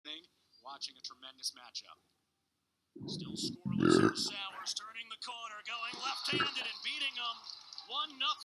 evening, watching a tremendous matchup. Still scoreless. Sowers turning the corner, going left-handed and beating them 1-0.